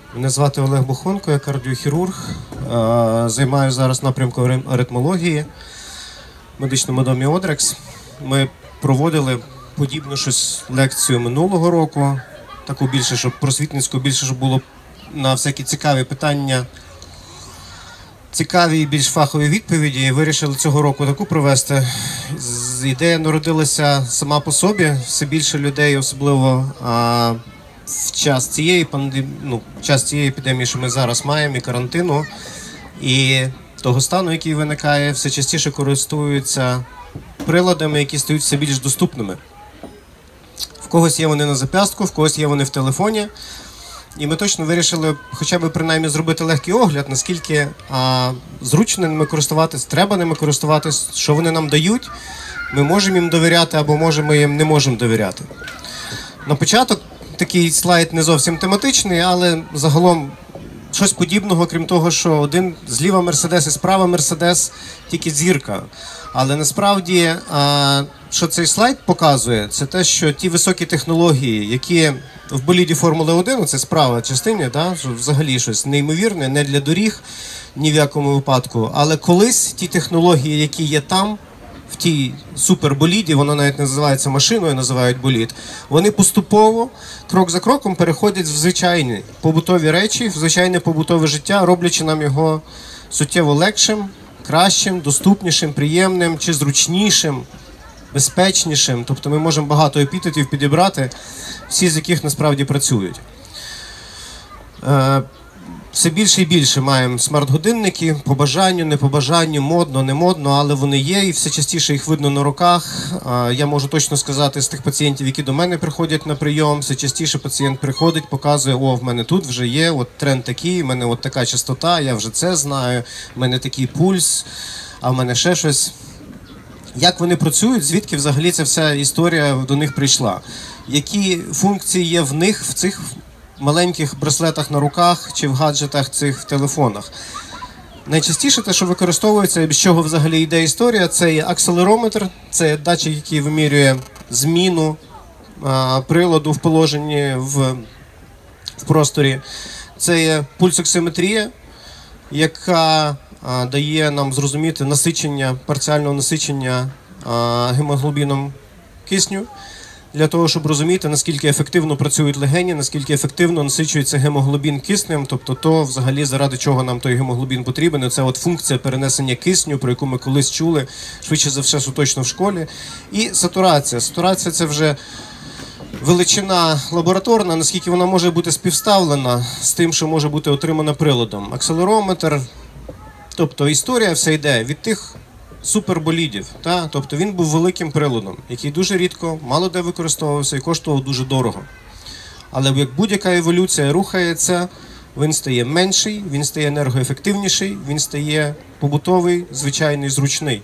Мене звати Олег Бухонко, я кардіохірург. Займаюся зараз напрямком аритмології в медичному домі Одрекс. Ми проводили подібну щось лекцію минулого року, таку більше, щоб просвітницьку, більше, щоб було на всякі цікаві питання, цікаві і більш фахові відповіді. І вирішили цього року таку провести. Ідея народилася сама по собі. Все більше людей, особливо в час цієї епідемії, що ми зараз маємо, і карантину, і того стану, який виникає, все частіше користуються приладами, які стають все більш доступними. В когось є вони на зап'ястку, в когось є вони в телефоні. І ми точно вирішили хоча б принаймні зробити легкий огляд, наскільки зручно ними користуватись, треба ними користуватись, що вони нам дають, ми можемо їм довіряти або ми їм не можемо довіряти. На початок такий слайд не зовсім тематичний, але загалом щось подібного, крім того, що один зліва Мерседес і справа Мерседес, тільки зірка. Але насправді, що цей слайд показує, це те, що ті високі технології, які в боліді Формули-1, це справа частині, взагалі щось неймовірне, не для доріг ні в якому випадку, але колись ті технології, які є там, в тій суперболіді, воно навіть не називається машиною, називають болід, вони поступово, крок за кроком, переходять в звичайні побутові речі, в звичайне побутове життя, роблячи нам його суттєво легшим, кращим, доступнішим, приємним чи зручнішим, безпечнішим. Тобто ми можемо багато епітетів підібрати, всі з яких насправді працюють. Все більше і більше маємо смарт-годинники, по бажанню, не по бажанню, модно, не модно, але вони є і все частіше їх видно на руках. Я можу точно сказати з тих пацієнтів, які до мене приходять на прийом, все частіше пацієнт приходить, показує, в мене тут вже є, от тренд такий, в мене от така частота, я вже це знаю, в мене такий пульс, а в мене ще щось. Як вони працюють, звідки взагалі ця вся історія до них прийшла? Які функції є в них, в цих маленьких браслетах на руках чи в гаджетах цих в телефонах? Найчастіше те, що використовується, без чого взагалі йде історія, це є акселерометр, це датчик, який вимірює зміну приладу в положенні в просторі. Це є пульсоксиметрія, яка дає нам зрозуміти насичення, парціального насичення гемоглобіном кисню, для того, щоб розуміти, наскільки ефективно працюють легені, наскільки ефективно насичується гемоглобін киснем, тобто то, взагалі, заради чого нам той гемоглобін потрібен. Це от функція перенесення кисню, про яку ми колись чули, швидше за все, точно в школі. І сатурація. Сатурація – це вже величина лабораторна, наскільки вона може бути співставлена з тим, що може бути отримано приладом. Акселерометр, тобто історія вся йде від тих суперболідів. Тобто він був великим приладом, який дуже рідко, мало де використовувався і коштував дуже дорого. Але як будь-яка еволюція рухається, він стає менший, він стає енергоефективніший, він стає побутовий, звичайний, зручний.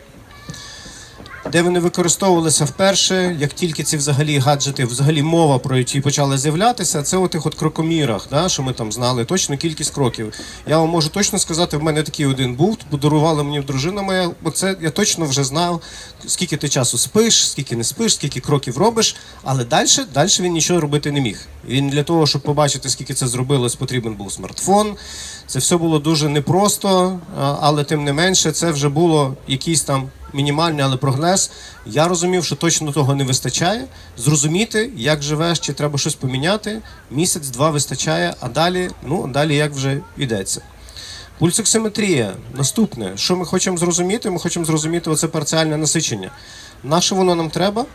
Де вони використовувалися вперше, як тільки ці взагалі гаджети, взагалі мова про які почали з'являтися, це у тих от крокомірах, що ми там знали, точно кількість кроків. Я вам можу точно сказати, в мене такий один був, подарувала мені дружина моя, оце я точно вже знав, скільки ти часу спиш, скільки не спиш, скільки кроків робиш, але далі він нічого робити не міг. Він для того, щоб побачити, скільки це зробилось, потрібен був смартфон. Це все було дуже непросто, але тим не менше це вже було якийсь там мінімальний, але прогрес. Я розумів, що точно того не вистачає. Зрозуміти, як живеш, чи треба щось поміняти, місяць-два вистачає, а далі як вже йдеться. Пульсоксиметрія. Наступне. Що ми хочемо зрозуміти? Ми хочемо зрозуміти оце парціальне насичення. На що воно нам треба?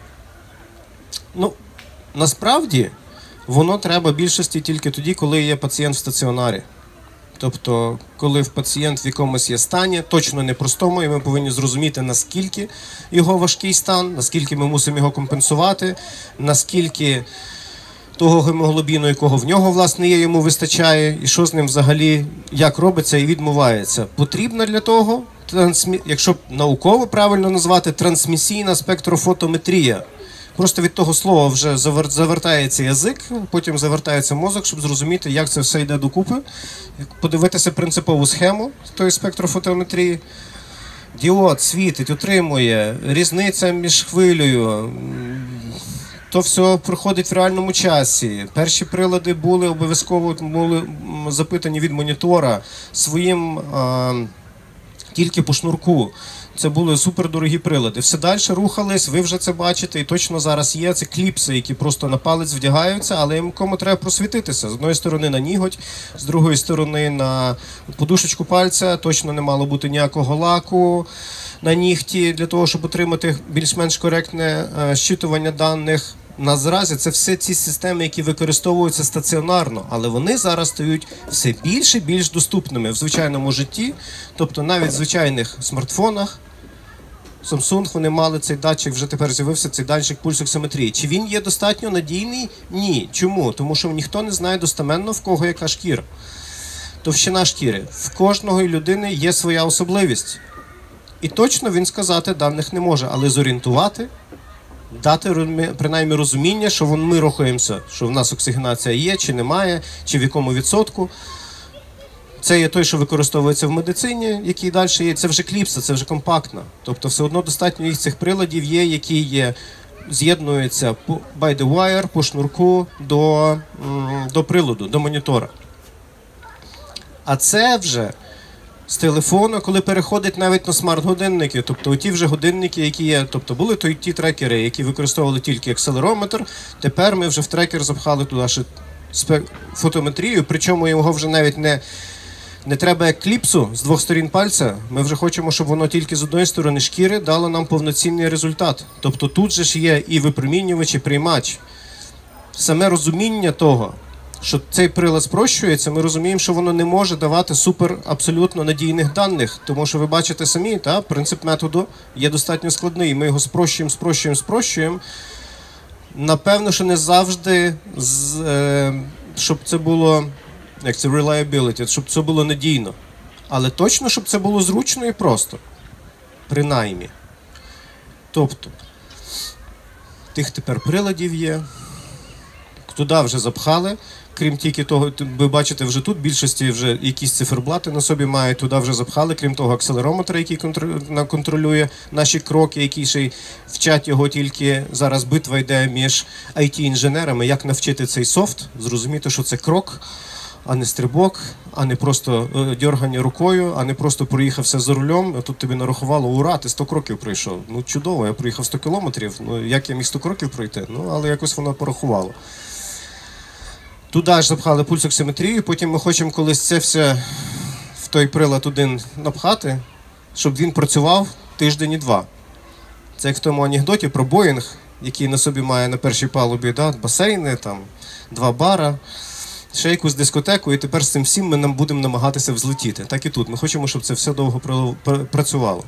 Насправді, воно треба більшості тільки тоді, коли є пацієнт в стаціонарі. Тобто, коли пацієнт в якомусь є стані, точно непростому, і ми повинні зрозуміти, наскільки його важкий стан, наскільки ми мусимо його компенсувати, наскільки того гемоглобіну, якого в нього, власне, є, йому вистачає, і що з ним взагалі, як робиться і відмивається. Потрібна для того, якщо науково правильно назвати, трансмісійна спектрофотометрія. Просто від того слова вже завертається язик, потім завертається мозок, щоб зрозуміти, як це все йде докупи. Подивитися принципову схему тої спектрофотометрії. Діод світить, отримує, різниця між хвилею, то все проходить в реальному часі. Перші прилади були обов'язково запитані від монітора своїм тільки по шнурку. Це були супердорогі прилади. Все далі рухались, ви вже це бачите, і точно зараз є. Це кліпси, які просто на палець вдягаються, але кому треба просвітитися. З одної сторони на ніготь, з другої сторони на подушечку пальця. Точно не мало бути ніякого лаку на нігті для того, щоб отримати більш-менш коректне щитування даних. Наразі це все ці системи, які використовуються стаціонарно, але вони зараз стають все більше і більш доступними в звичайному житті, тобто навіть в звичайних смартфонах. Samsung, вони мали цей датчик, вже тепер з'явився цей датчик пульсоксиметрії. Чи він є достатньо надійний? Ні. Чому? Тому що ніхто не знає достеменно, в кого яка шкіра. Товщина шкіри. В кожної людини є своя особливість. І точно він сказати даних не може, але зорієнтувати, дати принаймні розуміння, що ми рухаємося, що в нас оксигенація є, чи немає, чи в якому відсотку. Це є той, що використовується в медицині, який далі є. Це вже кліпса, це вже компактно. Тобто все одно достатньо їх цих приладів є, які з'єднуються by the wire, по шнурку до приладу, до монітора. А це вже з телефону, коли переходить навіть на смарт-годинники, тобто ті вже годинники, які є, тобто були ті трекери, які використовували тільки акселерометр, тепер ми вже в трекер запхали туди ще фотометрію, причому його вже навіть не треба як кліпсу з двох сторін пальця, ми вже хочемо, щоб воно тільки з одної сторони шкіри дало нам повноцінний результат. Тобто тут же ж є і випромінювач, і приймач. Саме розуміння того, що цей прилад спрощується, ми розуміємо, що воно не може давати супер абсолютно надійних даних, тому що ви бачите самі, принцип методу є достатньо складний, ми його спрощуємо. Напевно, що не завжди, щоб це було, як це, reliability, щоб це було надійно, але точно, щоб це було зручно і просто, принаймні. Тобто, тих тепер приладів є, туди вже запхали. Крім тільки того, ви бачите, вже тут більшості вже якісь циферблати на собі мають, туди вже запхали, крім того акселерометра, який контролює наші кроки, який ще й вчать його тільки, зараз битва йде між IT-інженерами, як навчити цей софт, зрозуміти, що це крок, а не стрибок, а не просто дьоргання рукою, а не просто проїхався за рулем, а тут тобі нарахувало, ура, ти 100 кроків пройшов. Ну чудово, я проїхав 100 кілометрів, ну як я міг 100 кроків пройти? Ну, але якось воно порахувало. Туди ж запхали пульсоксиметрію, потім ми хочемо колись це все в той прилад один напхати, щоб він працював тиждень і два. Це як в тому анекдоті про Боїнг, який на собі має на першій палубі басейни, 2 бара, ще якусь дискотеку, і тепер з цим всім ми будемо намагатися взлетіти. Так і тут. Ми хочемо, щоб це все довго працювало.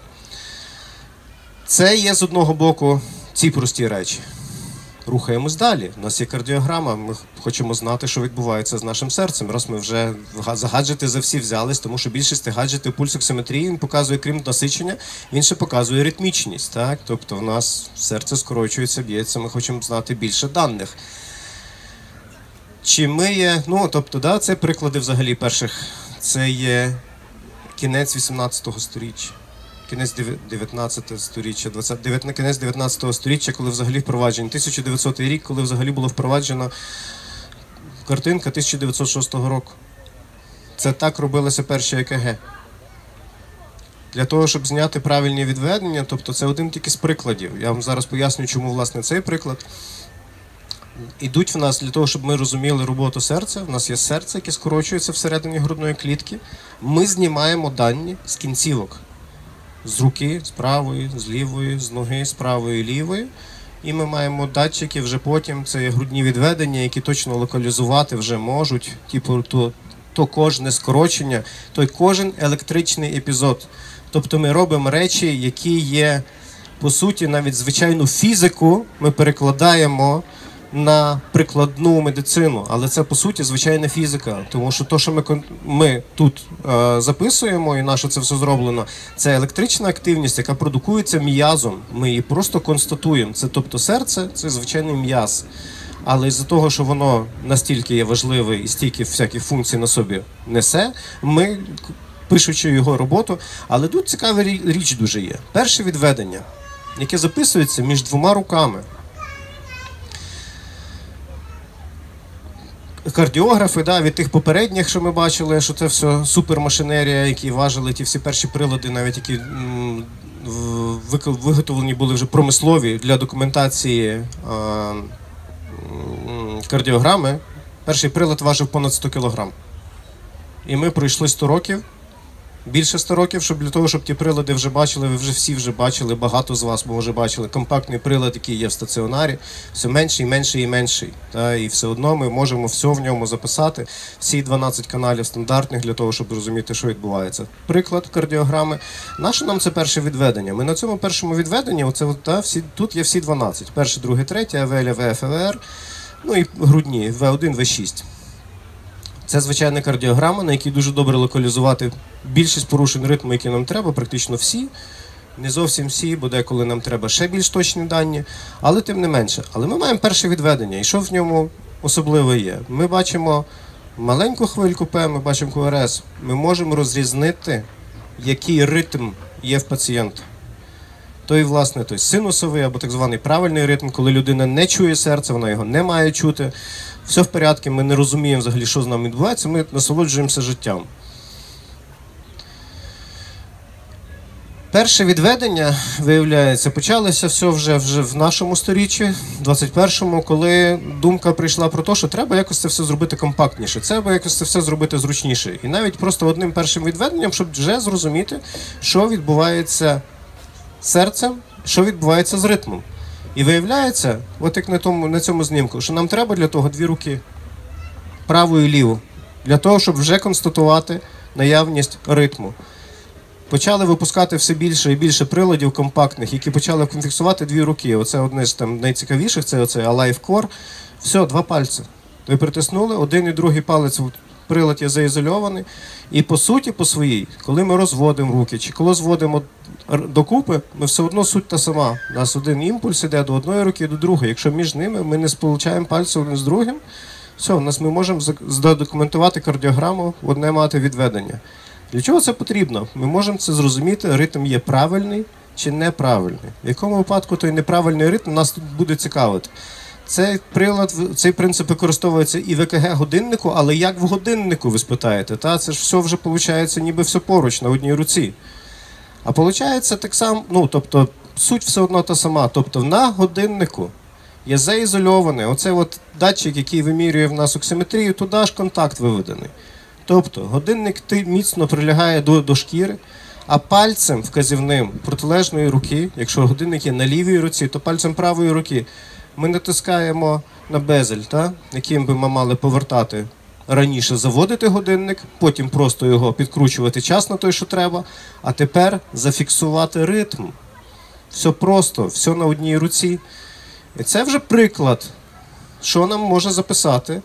Це є з одного боку ці прості речі. Рухаємось далі. У нас є кардіограма, ми хочемо знати, що відбувається з нашим серцем. Раз ми вже за гаджети за всі взялись, тому що більшість гаджетів пульсоксиметрії, він показує, крім насичення, він ще показує ритмічність. Так? Тобто в нас серце скорочується, б'ється, ми хочемо знати більше даних. Чи ми є, це приклади взагалі перших, це є кінець 18 століття. Кінець 19 століття, кінець 19 століття, коли взагалі впроваджено, 1900 рік, коли взагалі було впроваджено картинка 1906 року. Це так робилося перші ЕКГ. Для того, щоб зняти правильні відведення, тобто це один тільки з прикладів. Я вам зараз поясню, чому, власне, цей приклад. Ідуть в нас для того, щоб ми розуміли роботу серця. У нас є серце, яке скорочується всередині грудної клітки. Ми знімаємо дані з кінцівок. З руки, з правої, з лівої, з ноги, з правої, лівої. І ми маємо датчики вже потім, це є грудні відведення, які точно локалізувати вже можуть. То кожне скорочення, той кожен електричний епізод. Тобто ми робимо речі, які є, по суті, навіть звичайну фізику ми перекладаємо на прикладну медицину, але це, по суті, звичайна фізика, тому що те, що ми тут записуємо, і наше це все зроблено, це електрична активність, яка продукується м'язом, ми її просто констатуємо. Це, тобто серце – це звичайний м'яз, але із-за того, що воно настільки є важливе і стільки всяких функцій на собі несе, ми, пишучи його роботу, але тут цікава річ дуже є. Перше відведення, яке записується між 2 руками. кардіографи, да, від тих попередніх, що ми бачили, що це все супермашинерія, які важили ті всі перші прилади, навіть які виготовлені були вже промислові для документації кардіограми. Перший прилад важив понад 100 кг. І ми пройшли 100 років, більше 100 років, щоб для того, щоб ті прилади вже бачили, ви вже всі бачили, багато з вас, може, бачили компактний прилад, який є в стаціонарі, все менший, менший і менший. Та, і все одно ми можемо все в ньому записати, всі 12 каналів стандартних для того, щоб розуміти, що відбувається. Приклад кардіограми. Наше нам це перше відведення. Ми на цьому першому відведенні, тут є всі 12. Перше, друге, третє, АВЛ, ВФ, ВР, ну і грудні, В1, В6. Це звичайна кардіограма, на якій дуже добре локалізувати більшість порушень ритму, які нам треба, практично всі. Не зовсім всі, бо деколи нам треба ще більш точні дані, але тим не менше. Але ми маємо перше відведення, і що в ньому особливо є? Ми бачимо маленьку хвильку П, ми бачимо КРС, ми можемо розрізнити, який ритм є в пацієнта. Той, власне, той синусовий або так званий правильний ритм, коли людина не чує серце, вона його не має чути. Все в порядку, ми не розуміємо взагалі, що з нами відбувається, ми насолоджуємося життям. Перше відведення, виявляється, почалося все вже в нашому сторіччі, 21-му, коли думка прийшла про те, що треба якось це все зробити компактніше, треба якось це все зробити зручніше. І навіть просто одним першим відведенням, щоб вже зрозуміти, що відбувається з серцем, що відбувається з ритмом. І виявляється, от як на цьому знімку, що нам треба для того 2 руки, праву і ліву, для того, щоб вже констатувати наявність ритму. Почали випускати все більше і більше приладів компактних, які почали фіксувати 2 руки. Оце одне з найцікавіших, це оцей Alive Core. Все, 2 пальці. Ви притиснули, один і другий палець, прилад є заізольований. І по суті, по своїй, коли ми розводимо руки, чи коли зводимо докупи, ми все одно суть та сама. У нас один імпульс іде до одної руки і до другої. Якщо між ними ми не сполучаємо пальці один з другим, все, ми можемо задокументувати кардіограму, одне мати відведення. Для чого це потрібно? Ми можемо це зрозуміти, ритм є правильний чи неправильний. В якому випадку той неправильний ритм нас тут буде цікавити. Цей прилад, цей принцип використовується і в ЕКГ-годиннику, але як в годиннику, ви спитаєте? Та? Це ж все вже виходить, ніби все поруч, на одній руці. А виходить так само, тобто суть все одно та сама. Тобто на годиннику є заізольований оцей от датчик, який вимірює в нас оксиметрію, туди ж контакт виведений. Тобто годинник міцно прилягає до шкіри, а пальцем вказівним протилежної руки, якщо годинник є на лівій руці, то пальцем правої руки ми натискаємо на безель, яким би ми мали повертати раніше, заводити годинник, потім просто його підкручувати час на той, що треба, а тепер зафіксувати ритм. Все просто, все на одній руці. І це вже приклад, що нам може записати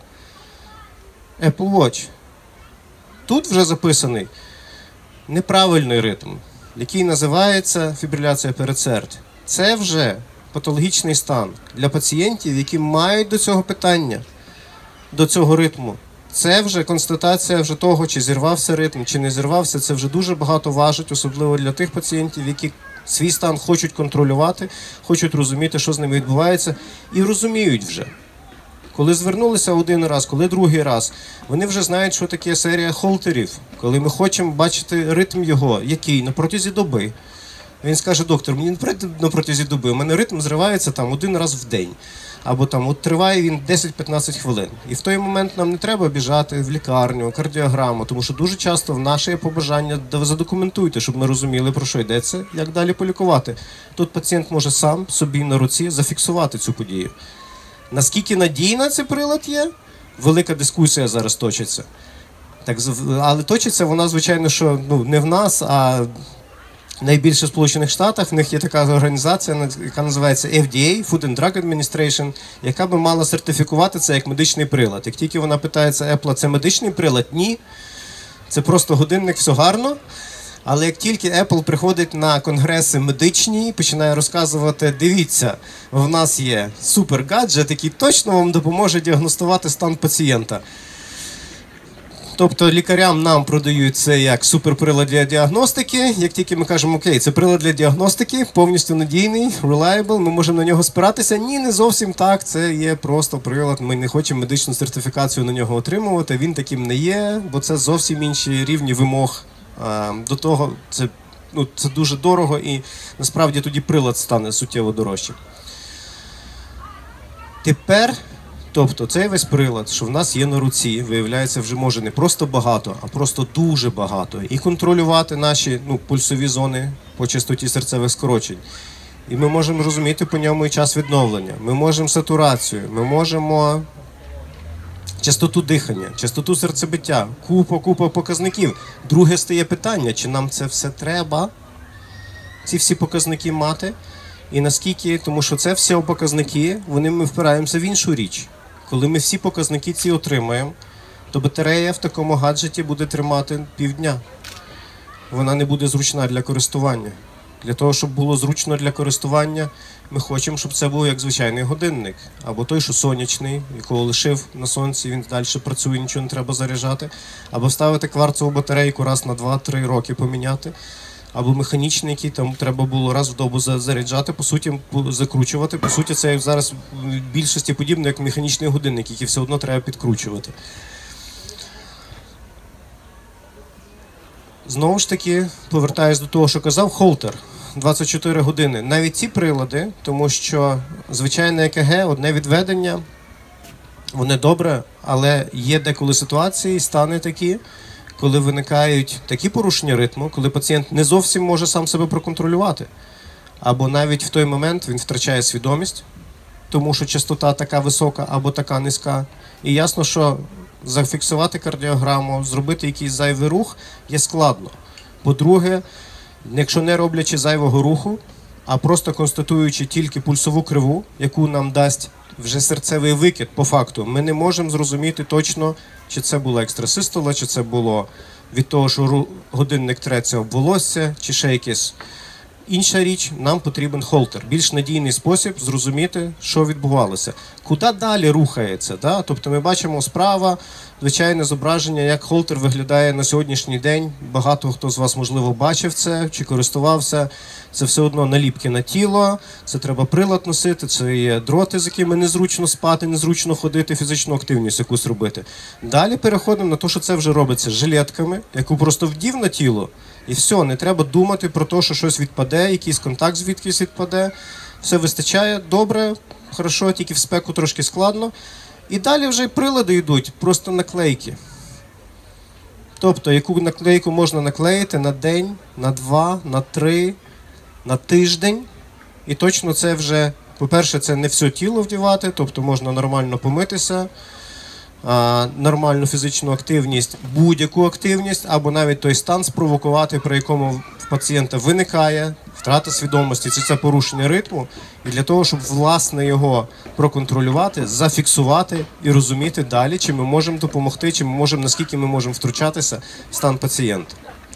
Apple Watch. Тут вже записаний неправильний ритм, який називається фібриляція передсердя. Це вже патологічний стан для пацієнтів, які мають до цього питання, до цього ритму. Це вже констатація вже того, чи зірвався ритм, чи не зірвався. Це вже дуже багато важить, особливо для тих пацієнтів, які свій стан хочуть контролювати, хочуть розуміти, що з ними відбувається, і розуміють вже. Коли звернулися один раз, коли другий раз, вони вже знають, що таке серія холтерів, коли ми хочемо бачити ритм його, який на протязі доби. Він скаже: доктор, мені на протязі доби, у мене ритм зривається один раз в день. Або от триває він 10-15 хвилин. І в той момент нам не треба біжати в лікарню, кардіограму, тому що дуже часто в наше є побажання: задокументуйте, щоб ми розуміли, про що йдеться, як далі полікувати. Тут пацієнт може сам собі на руці зафіксувати цю подію. Наскільки надійна цей прилад є? Велика дискусія зараз точиться. Але точиться вона, звичайно, що не в нас, а найбільше в Сполучених Штатах. В них є така організація, яка називається FDA, Food and Drug Administration, яка би мала сертифікувати це як медичний прилад. Як тільки вона питається Apple, це медичний прилад? Ні. Це просто годинник, все гарно. Але як тільки Apple приходить на конгреси медичні і починає розказувати: дивіться, в нас є супер-гаджет, який точно вам допоможе діагностувати стан пацієнта. Тобто лікарям нам продають це як суперприлад для діагностики. Як тільки ми кажемо, окей, це прилад для діагностики, повністю надійний, reliable, ми можемо на нього спиратися. Ні, не зовсім так, це є просто прилад, ми не хочемо медичну сертифікацію на нього отримувати, він таким не є, бо це зовсім інші рівні вимог. До того це дуже дорого і насправді тоді прилад стане суттєво дорожчим. Тепер, тобто цей весь прилад, що в нас є на руці, виявляється, вже може не просто багато, а просто дуже багато. І контролювати наші пульсові зони по частоті серцевих скорочень. І ми можемо розуміти по ньому і час відновлення. Ми можемо сатурацію, ми можемо частоту дихання, частоту серцебиття, купа показників. Друге стає питання, чи нам це все треба, ці всі показники мати, і наскільки, тому що це всі показники, ми впираємося в іншу річ. Коли ми всі показники ці отримаємо, то батарея в такому гаджеті буде тримати півдня. Вона не буде зручна для користування. Для того, щоб було зручно для користування, ми хочемо, щоб це був як звичайний годинник. Або той, що сонячний, якого лишив на сонці, він далі працює, нічого не треба заряджати. Або ставити кварцеву батарейку раз на 2-3 роки поміняти. Або механічний, який там треба було раз в добу заряджати, по суті, закручувати. По суті, це зараз в більшості подібно, як механічний годинник, який все одно треба підкручувати. Знову ж таки, повертаюсь до того, що казав, холтер. 24 години. Навіть ці прилади, тому що звичайне ЕКГ, одне відведення, вони добре, але є деколи ситуації, стани такі, коли виникають такі порушення ритму, коли пацієнт не зовсім може сам себе проконтролювати. Або навіть в той момент він втрачає свідомість, тому що частота така висока або така низька. І ясно, що зафіксувати кардіограму, зробити якийсь зайвий рух є складно. По-друге, якщо не роблячи зайвого руху, а просто констатуючи тільки пульсову криву, яку нам дасть вже серцевий викид по факту, ми не можемо зрозуміти точно, чи це була екстрасистола, чи це було від того, що годинник треться об волосся, чи ще якесь. Інша річ, нам потрібен холтер. Більш надійний спосіб зрозуміти, що відбувалося. Куди далі рухається? Да? Тобто ми бачимо справа, звичайне зображення, як холтер виглядає на сьогоднішній день. Багато хто з вас, можливо, бачив це чи користувався. Це все одно наліпки на тіло, це треба прилад носити, це є дроти, з якими незручно спати, незручно ходити, фізичну активність якусь робити. Далі переходимо на те, що це вже робиться жилетками, яку просто вдів на тіло, і все, не треба думати про те, що щось відпаде, якийсь контакт звідкись відпаде. Все вистачає, добре, хорошо, тільки в спеку трошки складно. І далі вже й прилади йдуть, просто наклейки. Тобто, яку наклейку можна наклеїти на день, на 2, на 3, на тиждень. І точно це вже, по-перше, це не все тіло вдівати, тобто можна нормально помитися, нормальну фізичну активність, будь-яку активність, або навіть той стан спровокувати, при якому в пацієнта виникає втрата свідомості, це порушення ритму. І для того, щоб власне його проконтролювати, зафіксувати і розуміти далі, чи ми можемо допомогти, чи ми можемо, наскільки ми можемо втручатися в стан пацієнта.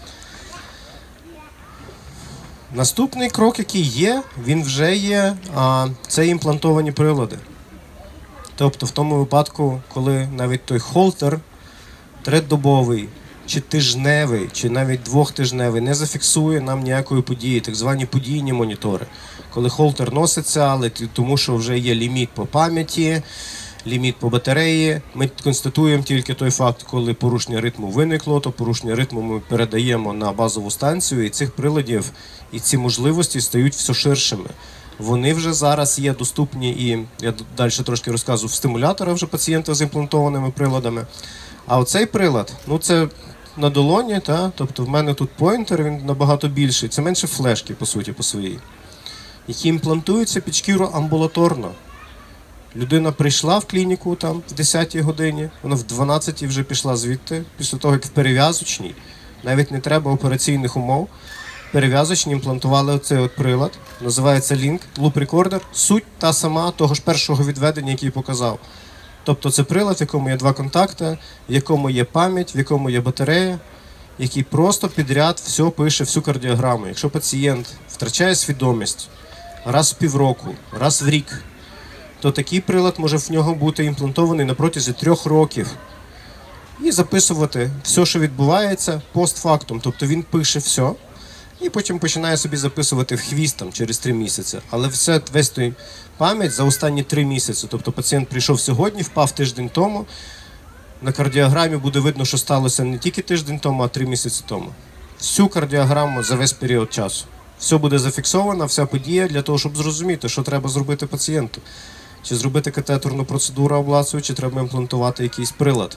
Наступний крок, який є, він вже є, це імплантовані прилади. Тобто в тому випадку, коли навіть той холтер тридобовий, чи тижневий, чи навіть двохтижневий не зафіксує нам ніякої події, так звані подійні монітори. Коли холтер носиться, але тому що вже є ліміт по пам'яті, ліміт по батареї, ми констатуємо тільки той факт, коли порушення ритму виникло, то порушення ритму ми передаємо на базову станцію, і цих приладів, і ці можливості стають все ширшими. Вони вже зараз є доступні, і я далі трошки розказую, в стимуляторах вже пацієнта з імплантованими приладами. А оцей прилад, це на долоні, тобто в мене тут поінтер, він набагато більший, це менше флешки, по суті, по своїй, які імплантуються під шкіру амбулаторно. Людина прийшла в клініку там в 10-й годині, вона в 12-й вже пішла звідти, після того, як в перев'язочній, навіть не треба операційних умов, перев'язочні імплантували оцей от прилад, називається Link, Loop Recorder, суть та сама того ж першого відведення, який показав. Тобто це прилад, в якому є 2 контакти, в якому є пам'ять, в якому є батарея, який просто підряд все пише, всю кардіограму. Якщо пацієнт втрачає свідомість раз в півроку, раз в рік, то такий прилад може в нього бути імплантований на протязі 3 років. і записувати все, що відбувається постфактум. Тобто він пише все, і потім починає собі записувати в хвіст там, через 3 місяці. Але весь той пам'ять за останні 3 місяці. Тобто пацієнт прийшов сьогодні, впав тиждень тому, на кардіограмі буде видно, що сталося не тільки тиждень тому, а 3 місяці тому. Всю кардіограму за весь період часу. Все буде зафіксовано, вся подія для того, щоб зрозуміти, що треба зробити пацієнту. Чи зробити катетерну процедуру аблацію, чи треба імплантувати якийсь прилад.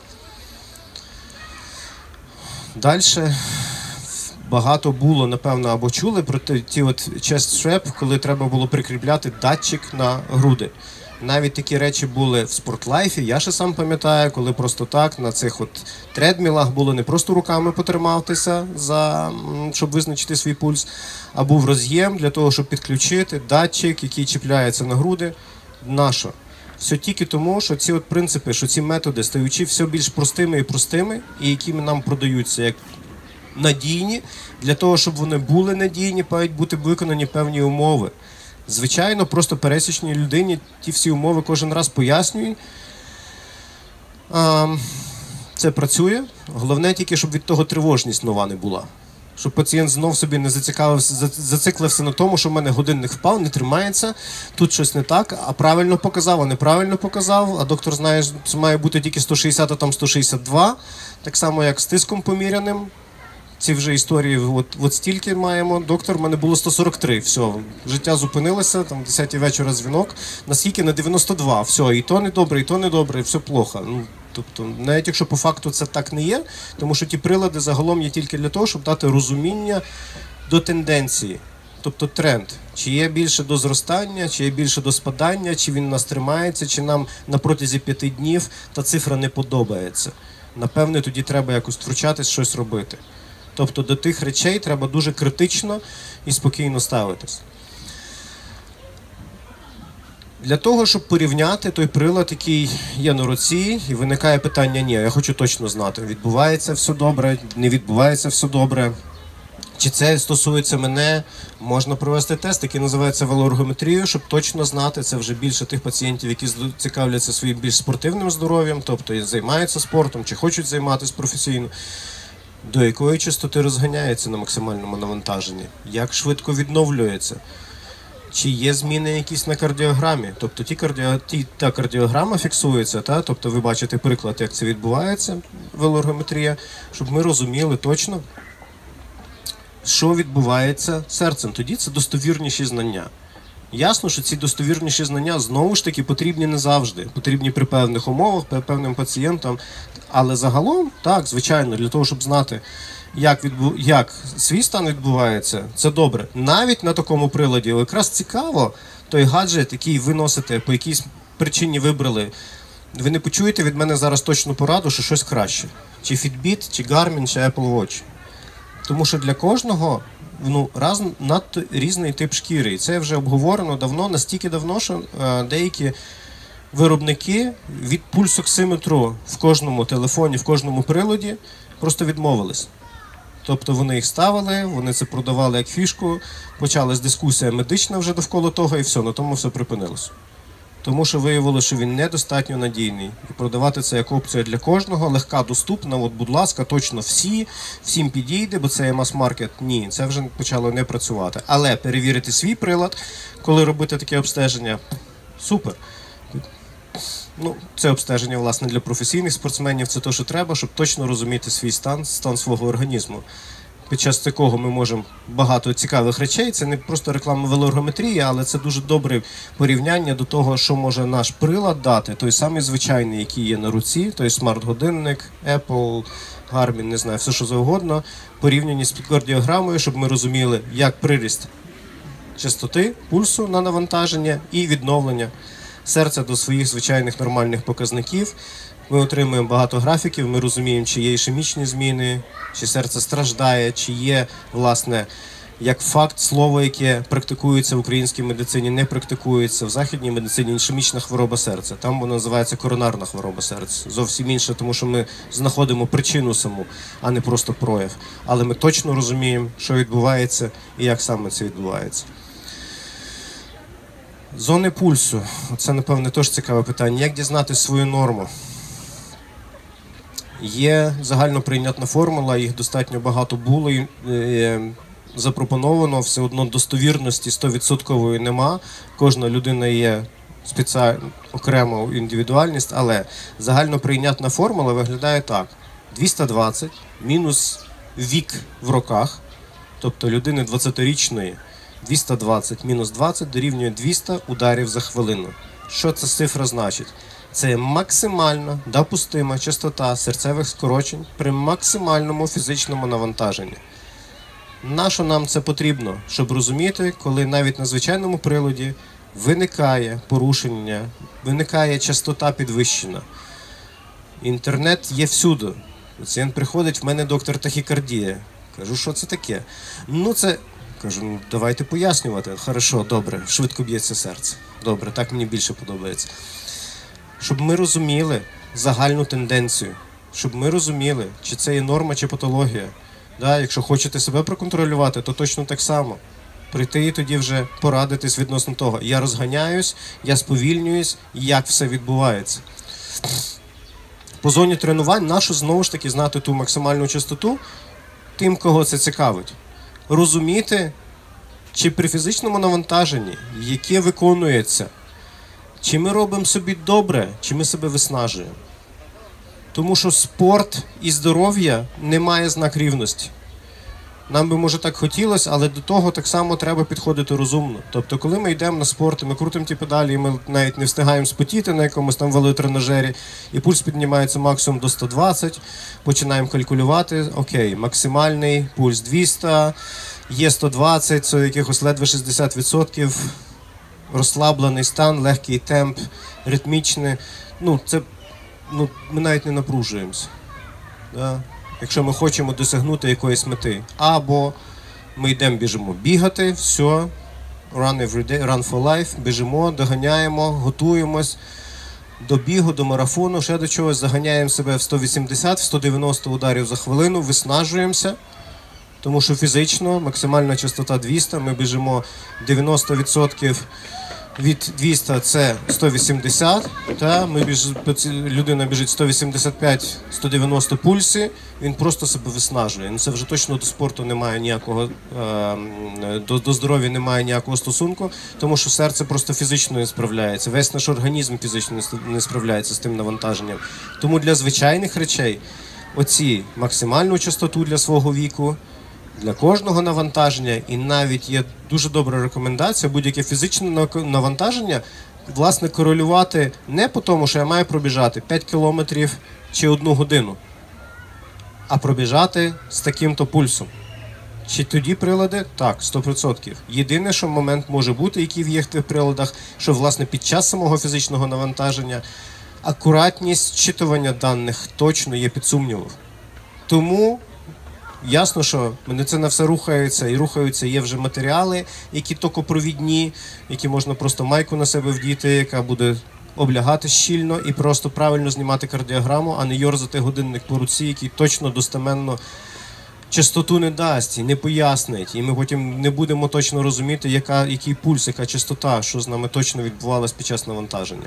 Далі багато було, напевно, або чули про ті от chest strap, коли треба було прикріпляти датчик на груди. Навіть такі речі були в спортлайфі, я ще сам пам'ятаю, коли просто так на цих от тредмілах було не просто руками потриматися, щоб визначити свій пульс, а був роз'єм для того, щоб підключити датчик, який чіпляється на груди. Нащо? Все тільки тому, що ці от принципи, що ці методи, стаючи все більш простими і простими, і якими нам продаються як надійні, для того, щоб вони були надійні, мають бути виконані певні умови. Звичайно, просто пересічній людині ті всі умови кожен раз пояснюють. Це працює. Головне тільки, щоб від того тривожність нова не була. Щоб пацієнт знов собі не зациклився на тому, що в мене годинник впав, не тримається, тут щось не так, а правильно показав, а неправильно показав, а доктор знає, що має бути тільки 160, а там 162, так само як з тиском поміряним. Ці вже історії, от стільки маємо. Доктор, в мене було 143, все, життя зупинилося, там 10-й вечора дзвінок, наскільки на 92, все, і то недобре, і все плохо. Ну, тобто, навіть якщо по факту це так не є, тому що ті прилади загалом є тільки для того, щоб дати розуміння до тенденції, тобто тренд. Чи є більше до зростання, чи є більше до спадання, чи він нас тримається, чи нам на протязі 5 днів та цифра не подобається. Напевне, тоді треба якось втручатись, щось робити. Тобто до тих речей треба дуже критично і спокійно ставитись. Для того, щоб порівняти той прилад, який є на руці, і виникає питання, ні, я хочу точно знати, відбувається все добре, не відбувається все добре. Чи це стосується мене, можна провести тест, який називається велоергометрією, щоб точно знати, це вже більше тих пацієнтів, які цікавляться своїм більш спортивним здоров'ям, тобто займаються спортом, чи хочуть займатися професійно. До якої частоти розганяється на максимальному навантаженні, як швидко відновлюється, чи є зміни якісь на кардіограмі, тобто та кардіограма фіксується, тобто ви бачите приклад, як це відбувається, велоергометрія, щоб ми розуміли точно, що відбувається з серцем. Тоді це достовірніші знання. Ясно, що ці достовірніші знання знову ж таки потрібні не завжди, потрібні при певних умовах, при певним пацієнтам, але загалом, так, звичайно, для того, щоб знати, як свій стан відбувається, це добре. Навіть на такому приладі, якраз цікаво, той гаджет, який ви носите, по якійсь причині вибрали, ви не почуєте від мене зараз точну пораду, що щось краще. Чи Fitbit, чи Garmin, чи Apple Watch. Тому що для кожного надто різний тип шкіри. І це вже обговорено давно, настільки давно, що деякі виробники від пульсоксиметру в кожному телефоні, в кожному приладі просто відмовились. Тобто вони їх ставили, вони це продавали як фішку, почалась дискусія медична вже довкола того, і все, на тому все припинилось. Тому що виявилося, що він недостатньо надійний. І продавати це як опція для кожного, легка, доступна, от, будь ласка, точно всім підійде, бо це є мас-маркет. Ні, це вже почало не працювати. Але перевірити свій прилад, коли робити таке обстеження, супер. Це обстеження, власне, для професійних спортсменів, це те, що треба, щоб точно розуміти свій стан свого організму. Під час такого ми можемо багато цікавих речей, це не просто реклама велоергометрії, але це дуже добре порівняння до того, що може наш прилад дати, той самий звичайний, який є на руці, той смарт-годинник, Apple, Garmin, не знаю, все що завгодно, порівнянні з кардіограмою, щоб ми розуміли, як приріст частоти, пульсу на навантаження і відновлення серця до своїх звичайних нормальних показників. Ми отримуємо багато графіків, ми розуміємо, чи є ішемічні зміни, чи серце страждає, чи є, власне, як факт, слово, яке практикується в українській медицині, не практикується в західній медицині, ішемічна хвороба серця. Там вона називається коронарна хвороба серця. Зовсім інше, тому що ми знаходимо причину саму, а не просто прояв. Але ми точно розуміємо, що відбувається і як саме це відбувається. Зони пульсу. Це, напевне, теж цікаве питання. Як дізнати свою норму? Є загальноприйнятна формула, їх достатньо багато було і запропоновано, все одно достовірності 100% нема. Кожна людина є окрема індивідуальність, але загальноприйнятна формула виглядає так. 220 мінус вік в роках, тобто людини 20-річної, 220 мінус 20 дорівнює 200 ударів за хвилину. Що ця цифра значить? Це максимальна допустима частота серцевих скорочень при максимальному фізичному навантаженні. Нащо нам це потрібно? Щоб розуміти, коли навіть на звичайному приладі виникає порушення, виникає частота підвищена. Інтернет є всюди. Пацієнт приходить, в мене доктор тахікардія. Кажу, що це таке? Кажу, давайте пояснювати. Хорошо, добре, швидко б'ється серце. Добре, так мені більше подобається. Щоб ми розуміли загальну тенденцію, щоб ми розуміли, чи це є норма, чи патологія. Якщо хочете себе проконтролювати, то точно так само. Прийти і тоді вже порадитись відносно того. Я розганяюсь, я сповільнююсь, як все відбувається. По зоні тренувань нашу знову ж таки знати ту максимальну частоту тим, кого це цікавить. Розуміти, чи при фізичному навантаженні, яке виконується, чи ми робимо собі добре, чи ми себе виснажуємо. Тому що спорт і здоров'я не має знак рівності. Нам би, може, так хотілося, але до того так само треба підходити розумно. Тобто, коли ми йдемо на спорт, ми крутимо ті педалі, і ми навіть не встигаємо спотіти на якомусь там велотренажері, і пульс піднімається максимум до 120, починаємо калькулювати, окей, максимальний пульс 200, є 120, це якихось ледве 60%, розслаблений стан, легкий темп, ритмічний. Ми навіть не напружуємося. Якщо ми хочемо досягнути якоїсь мети. Або ми йдемо, біжимо бігати, все, run every day, run for life, біжимо, доганяємо, готуємось до бігу, до марафону, ще до чогось, заганяємо себе в 180, в 190 ударів за хвилину, виснажуємося, тому що фізично максимальна частота 200, ми біжимо 90% від 200 – це 180, людина біжить 185-190 пульсі, він просто себе виснажує. Це вже точно до спорту немає ніякого, до здоров'я немає ніякого стосунку, тому що серце просто фізично не справляється, весь наш організм фізично не справляється з тим навантаженням. Тому для звичайних речей оці максимальну частоту для свого віку, для кожного навантаження, і навіть є дуже добра рекомендація будь-яке фізичне навантаження, власне, корелювати не по тому, що я маю пробіжати 5 кілометрів чи 1 годину, а пробіжати з таким-то пульсом. Чи тоді прилади? Так, 100%. Єдине, що момент може бути, який є в тих приладах, що, власне, під час самого фізичного навантаження акуратність зчитування даних точно є під сумнівом. Тому ясно, що медицина все рухається, і рухаються, є вже матеріали, які токопровідні, які можна просто майку на себе вдіти, яка буде облягати щільно і просто правильно знімати кардіограму, а не йорзати годинник по руці, який точно достеменно частоту не дасть і не пояснить. І ми потім не будемо точно розуміти, який пульс, яка частота, що з нами точно відбувалося під час навантаження.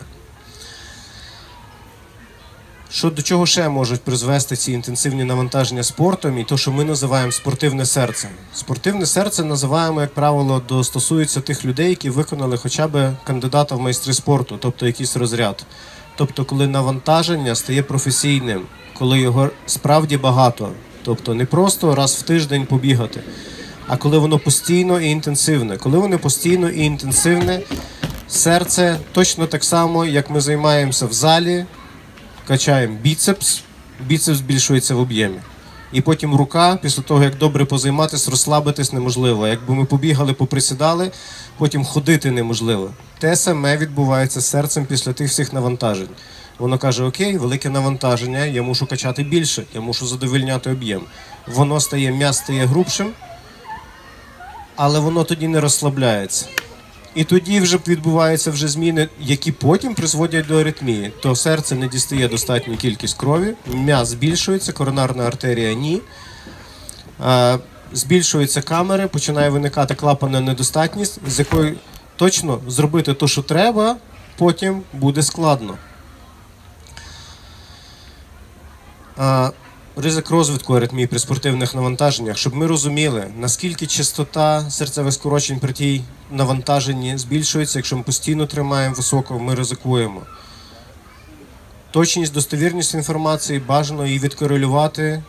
До чого ще можуть призвести ці інтенсивні навантаження спортом і те, що ми називаємо спортивне серце. Спортивне серце називаємо, як правило, стосується тих людей, які виконали хоча б кандидата в майстри спорту, тобто якийсь розряд. Тобто, коли навантаження стає професійним, коли його справді багато, тобто не просто раз в тиждень побігати, а коли воно постійно і інтенсивне. Коли воно постійно і інтенсивне, серце точно так само, як ми займаємося в залі, качаємо біцепс збільшується в об'ємі. І потім рука, після того, як добре позайматися, розслабитись неможливо. Якби ми побігали, поприсідали, потім ходити неможливо. Те саме відбувається з серцем після тих всіх навантажень. Воно каже, окей, велике навантаження, я мушу качати більше, я мушу задовольняти об'єм. Воно м'яз стає грубшим, але воно тоді не розслабляється. І тоді вже відбуваються зміни, які потім призводять до аритмії. То серце не дістає достатню кількість крові, м'яз збільшується, коронарна артерія – ні. Збільшуються камери, починає виникати клапанна недостатність, з якою точно зробити те, що треба, потім буде складно. Ризик розвитку аритмії при спортивних навантаженнях, щоб ми розуміли, наскільки частота серцевих скорочень при тій навантаженні збільшується, якщо ми постійно тримаємо високо, ми ризикуємо. Точність, достовірність інформації, бажано її відкорелювати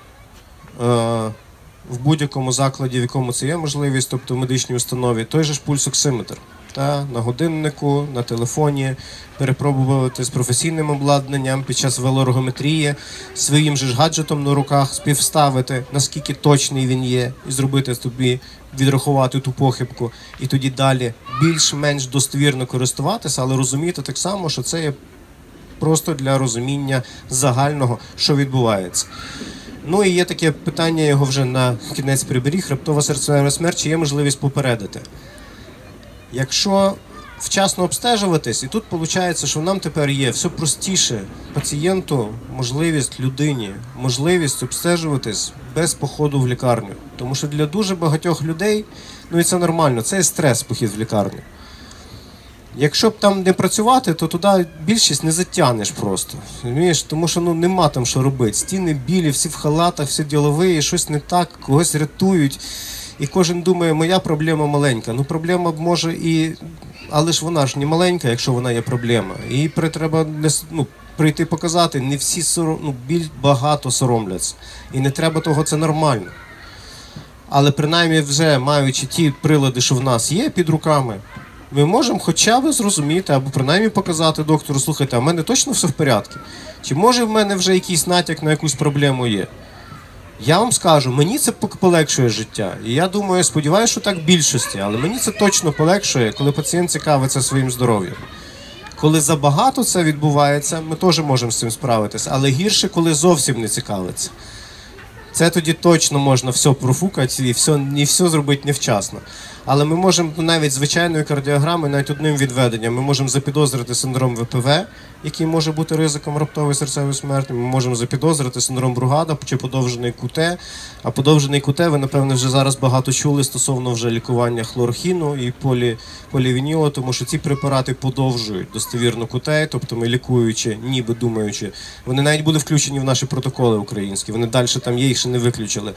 в будь-якому закладі, в якому це є можливість, тобто в медичній установі. Той же ж пульсоксиметр. На годиннику, на телефоні, перепробувати з професійним обладнанням під час велоергометрії, своїм же ж гаджетом на руках співставити, наскільки точний він є, і зробити тобі, відрахувати ту похибку, і тоді далі більш-менш достовірно користуватися, але розуміти так само, що це є просто для розуміння загального, що відбувається. Ну і є таке питання, його вже на кінець приберіг, раптова серцева смерть, чи є можливість попередити. Якщо вчасно обстежуватись, і тут виходить, що нам тепер є все простіше пацієнту, можливість людині, можливість обстежуватись без походу в лікарню. Тому що для дуже багатьох людей, ну і це нормально, це є стрес, похід в лікарню. Якщо б там не працювати, то туди більшість не затягнеш просто. Розумієш? Тому що нема там що робити. Стіни білі, всі в халатах, всі ділові, щось не так, когось рятують. І кожен думає, моя проблема маленька. Ну проблема може і... Але ж вона ж не маленька, якщо вона є проблема. І треба прийти показати, не всі багато соромляться. І не треба того, це нормально. Але принаймні вже маючи ті прилади, що в нас є під руками, ми можемо хоча б зрозуміти, або принаймні показати доктору, слухайте, а в мене точно все в порядку? Чи може в мене вже якийсь натяк на якусь проблему є? Я вам скажу, мені це полегшує життя. І я думаю, сподіваюся, що так в більшості, але мені це точно полегшує, коли пацієнт цікавиться своїм здоров'ям. Коли забагато це відбувається, ми теж можемо з цим справитися, але гірше, коли зовсім не цікавиться. Це тоді точно можна все профукати і все зробити невчасно. Але ми можемо навіть звичайною кардіограмою, навіть одним відведенням, ми можемо запідозрити синдром ВПВ, який може бути ризиком раптової серцевої смерті. Ми можемо запідозрити синдром Бругада чи подовжений КУТ. А подовжений КУТ, ви, напевно, вже зараз багато чули стосовно вже лікування хлорохіну і полівінілу, тому що ці препарати подовжують достовірно КУТ, тобто ми лікуючи, ніби думаючи, вони навіть були включені в наші протоколи українські, вони далі там є, їх ще не виключили,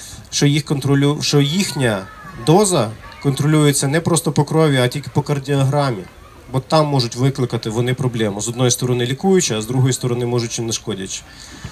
що їхня доза контролюється не просто по крові, а тільки по кардіограмі. Бо там можуть викликати вони проблему. З одної сторони лікуючи, а з другої сторони можуть і нашкодячи.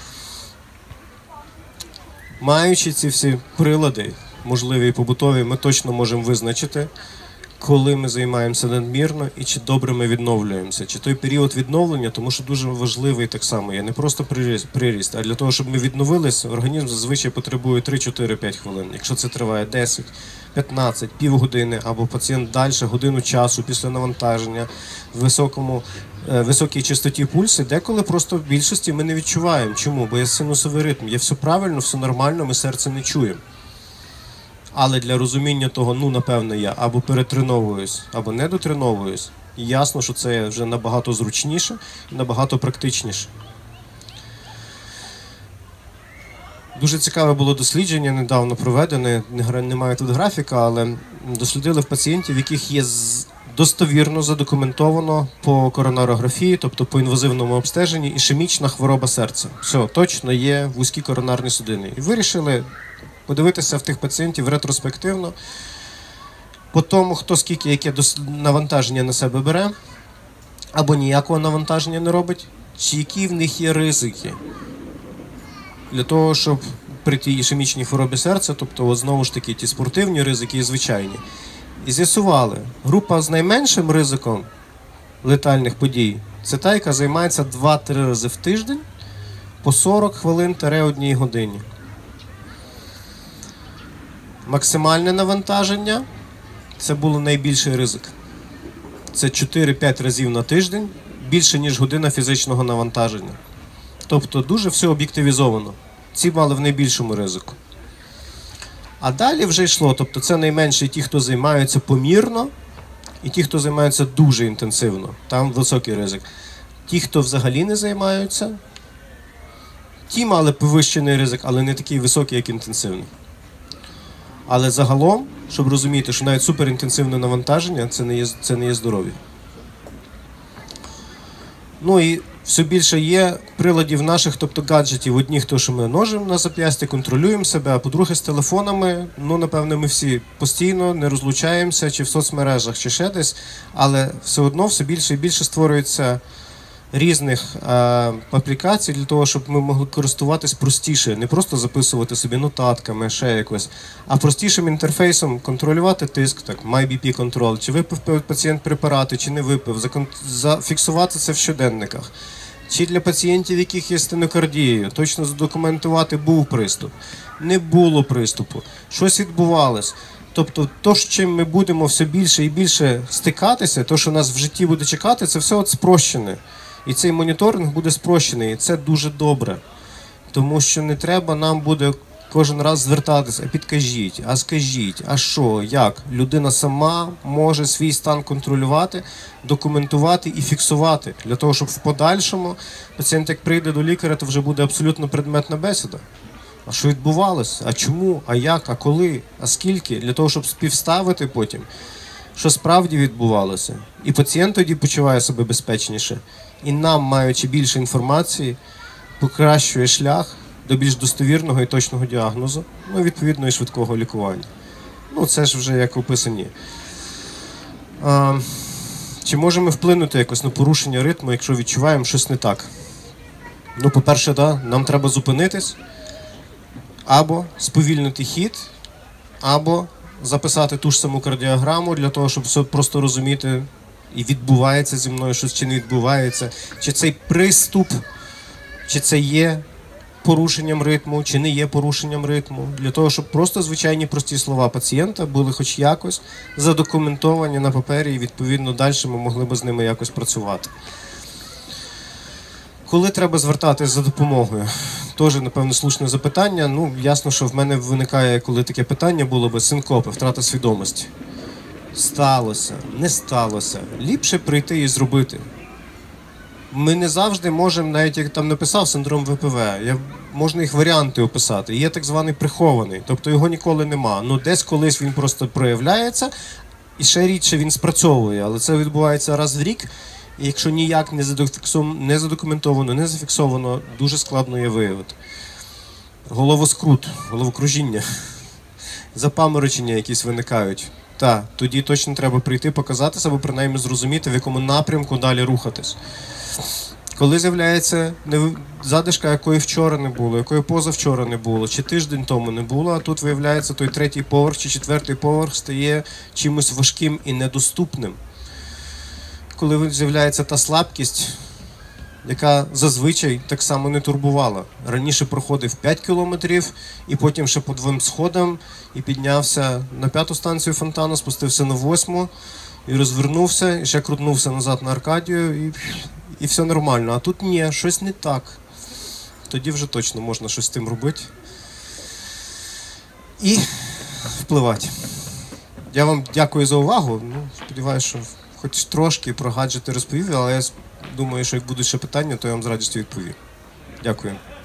Маючи ці всі прилади, можливі і побутові, ми точно можемо визначити, коли ми займаємося надмірно і чи добре ми відновлюємося. Чи той період відновлення, тому що дуже важливий так само є. Не просто приріст, а для того, щоб ми відновилися, організм зазвичай потребує 3-4-5 хвилин. Якщо це триває 10, 15, півгодини, або пацієнт далі, годину часу після навантаження, високій частоті пульсу, деколи просто в більшості ми не відчуваємо. Чому? Бо є синусовий ритм, є все правильно, все нормально, ми серце не чуємо. Але для розуміння того, напевно, я або перетреновуюсь, або не дотреновуюсь, і ясно, що це вже набагато зручніше і набагато практичніше. Дуже цікаве було дослідження, недавно проведене, немає тут графіка, але дослідили в пацієнтів, в яких є достовірно задокументовано по коронарографії, тобто по інвазивному обстеженні, ішемічна хвороба серця. Все, точно є вузькі коронарні судини. І вирішили подивитися в тих пацієнтів ретроспективно, по тому, хто скільки, яке навантаження на себе бере, або ніякого навантаження не робить, чи які в них є ризики. Для того, щоб при тій ішемічній хворобі серця, тобто знову ж таки ті спортивні ризики і звичайні, і з'ясували, група з найменшим ризиком летальних подій – це та, яка займається 2-3 рази в тиждень по 40 хвилин-1 годині. Максимальне навантаження – це було найбільший ризик. Це 4-5 разів на тиждень, більше, ніж година фізичного навантаження. Тобто дуже все об'єктивізовано. Ці мали в найбільшому ризику. А далі вже йшло, тобто це найменше ті, хто займаються помірно, і ті, хто займаються дуже інтенсивно. Там високий ризик. Ті, хто взагалі не займаються, ті мали підвищений ризик, але не такий високий, як інтенсивний. Але загалом, щоб розуміти, що навіть суперінтенсивне навантаження – це не є здоров'я. Ну і Все більше є приладів наших, тобто гаджетів. Одні, то, що ми ножимо на зап'ясті, контролюємо себе, а по-друге, з телефонами, ну, напевне, ми всі постійно не розлучаємося, чи в соцмережах, чи ще десь, але все одно все більше і більше створюється різних аплікацій для того, щоб ми могли користуватись простіше, не просто записувати собі нотатками, ще якось, а простішим інтерфейсом контролювати тиск, так, MyBP Control, чи випив пацієнт препарати, чи не випив, зафіксувати це в щоденниках. Чи для пацієнтів, яких є стенокардією, точно задокументувати, був приступ, не було приступу, щось відбувалось. Тобто, то, з чим ми будемо все більше і більше стикатися, то, що нас в житті буде чекати, це все от спрощене. І цей моніторинг буде спрощений, і це дуже добре. Тому що не треба нам буде кожен раз звертатися, а підкажіть, а скажіть, а що, як. Людина сама може свій стан контролювати, документувати і фіксувати, для того, щоб в подальшому пацієнт, як прийде до лікаря, то вже буде абсолютно предметна бесіда. А що відбувалося? А чому? А як? А коли? А скільки? Для того, щоб співставити потім, що справді відбувалося. І пацієнт тоді почуває себе безпечніше. І нам, маючи більше інформації, покращує шлях до більш достовірного і точного діагнозу, ну, відповідно, і швидкого лікування. Ну, це ж вже як описані. Чи можемо вплинути якось на порушення ритму, якщо відчуваємо щось не так? Ну, по-перше, да, нам треба зупинитись, або сповільнити хід, або записати ту ж саму кардіограму для того, щоб все просто розуміти, і відбувається зі мною щось, чи не відбувається, чи цей приступ, чи це є порушенням ритму, чи не є порушенням ритму, для того, щоб просто звичайні прості слова пацієнта були хоч якось задокументовані на папері, і відповідно далі ми могли б з ними якось працювати. Коли треба звертатись за допомогою? Теж, напевно, слушне запитання. Ну, ясно, що в мене виникає, коли таке питання було би, синкопи, втрата свідомості. Сталося, не сталося. Ліпше прийти і зробити. Ми не завжди можемо, навіть як там написав синдром ВПВ, можна їх варіанти описати. Є так званий прихований, тобто його ніколи нема. Ну, десь колись він просто проявляється, і ще рідше він спрацьовує. Але це відбувається раз в рік, і якщо ніяк не задокументовано, не зафіксовано, дуже складно є виявити. Головоскрут, головокружіння, запаморочення якісь виникають. Так, тоді точно треба прийти, показатися, або принаймні зрозуміти, в якому напрямку далі рухатись. Коли з'являється задишка, якої вчора не було, якої позавчора не було, чи тиждень тому не було, а тут виявляється той третій поверх чи четвертий поверх стає чимось важким і недоступним. Коли з'являється та слабкість, яка зазвичай так само не турбувала. Раніше проходив 5 кілометрів, і потім ще по 2 сходам, і піднявся на 5-ту станцію фонтану, спустився на 8-му, і розвернувся, і ще крутнувся назад на Аркадію, і все нормально. А тут ні, щось не так. Тоді вже точно можна щось з тим робити. І впливати. Я вам дякую за увагу. Ну, сподіваюся, що хоч трошки про гаджети розповів, але я думаю, що як будуть ще питання, то я вам з радістю відповім. Дякую.